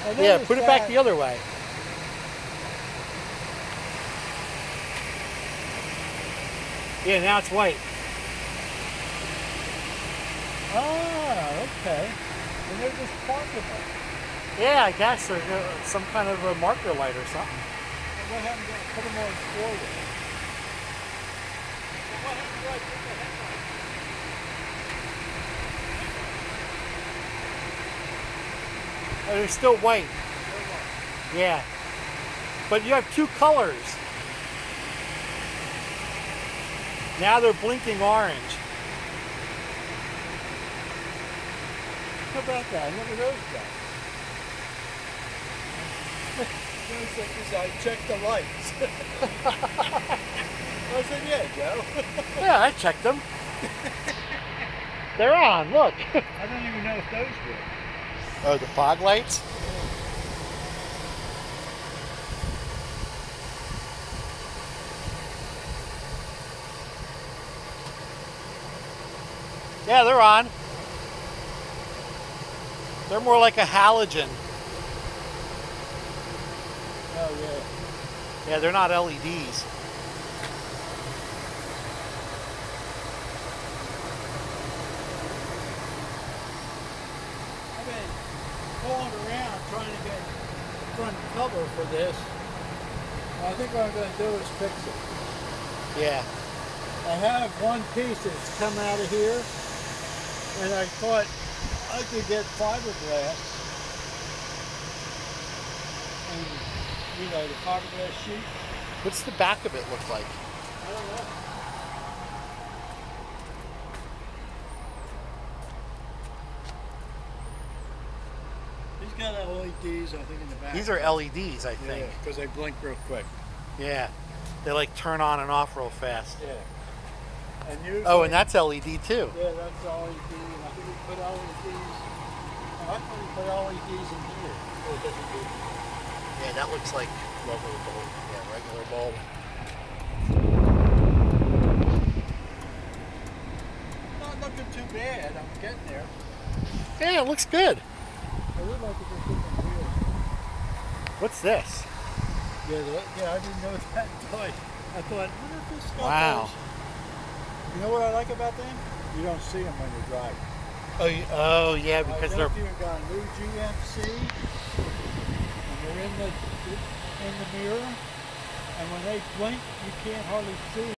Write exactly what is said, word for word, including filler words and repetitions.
Yeah, put it back the other way. Yeah, now it's white. Ah, okay. And they're just parking it. Yeah, I guess there's uh, some kind of a marker light or something. And what happened to put them on forward? Well, what happened to put the headlight? Oh, they're still white. Yeah. But you have two colors. Now they're blinking orange. How about that? Look at those guys. I checked the lights. I said, yeah, Joe. Yeah, I checked them. They're on, look. I don't even know if those were. Oh, the fog lights? Yeah, they're on. They're more like a halogen. Oh, yeah. Yeah, they're not L E Ds. I've been pulling around trying to get front cover for this. I think what I'm going to do is fix it. Yeah. I have one piece that's come out of here, and I thought I could get fiberglass, and you know, the fiberglass sheet. What's the back of it look like? I don't know. He's got L E Ds, I think, in the back. These are L E Ds, I think. because they blink real quick. Yeah. They like turn on and off real fast. Yeah. And usually, Oh, and that's L E D too. yeah, that's L E D, and I think we put L E Ds. Oh, I thought we put L E Ds in here. Oh, it doesn't do that. Yeah, that looks like regular bulb. Yeah, regular bulb. Not looking too bad. I'm getting there. Yeah, it looks good. I would like to get different wheels. What's this? Yeah, the, yeah, I didn't know that until I, I thought, what if this stuff Wow. is? You know what I like about them? You don't see them when you're driving. Oh, you, oh yeah, because I they're. left you and got a new G M C, and they're in the in the mirror, and when they blink, you can't hardly see.